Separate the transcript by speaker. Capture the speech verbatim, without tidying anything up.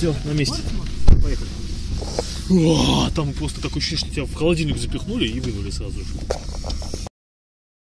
Speaker 1: Все, на месте. Поехали. О, там просто такое ощущение, что тебя в холодильник запихнули и вынули сразу же.